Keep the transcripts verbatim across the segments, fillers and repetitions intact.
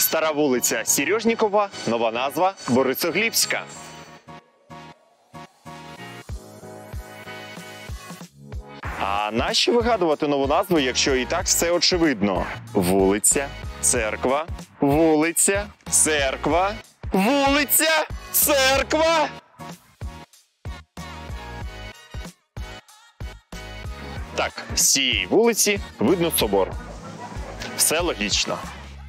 Стара вулиця Сережнікова, нова назва Борисоглібська. А нащо вигадувати нову назву, якщо і так все очевидно? Вулиця, церква, вулиця, церква, вулиця, церква. Так, з цієї вулиці видно собор. Все логічно.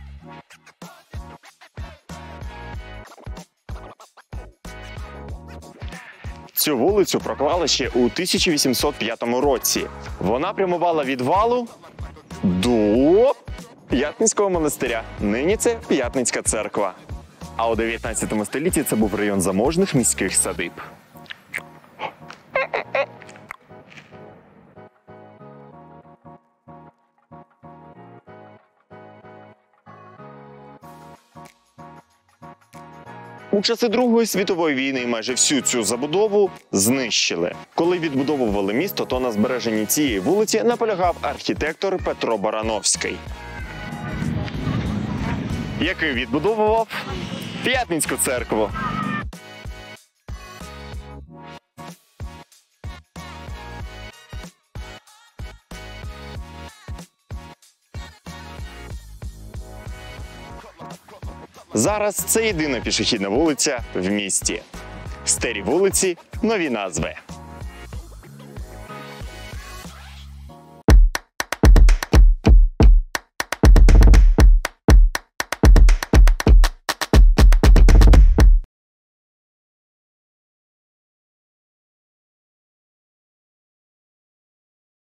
Цю вулицю проклали ще у тисяча вісімсот п'ятому році. Вона прямувала від валу до П'ятницького монастиря. Нині це П'ятницька церква. А у дев'ятнадцятому столітті це був район заможних міських садиб. У часи Другої світової війни майже всю цю забудову знищили. Коли відбудовували місто, то на збереженні цієї вулиці наполягав архітектор Петро Барановський, який відбудовував П'ятницьку церкву. Зараз це єдина пішохідна вулиця в місті. Старі вулиці – нові назви.